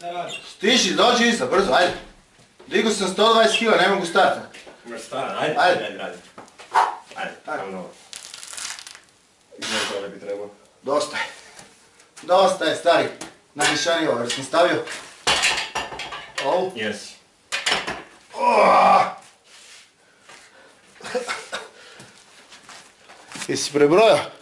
Šta radiš? Stiži, dođi iza, brzo, ajde. Digu sam 120 kila, ne mogu stati. Imaš stran, ajde. Ajde. Ajde, tamo novo. Izgleda to ne bi trebao. Dosta je. Dosta je, stari. Najvišaniji ovo, jer sam stavio ovu. Jesi. Jesi prebrojao?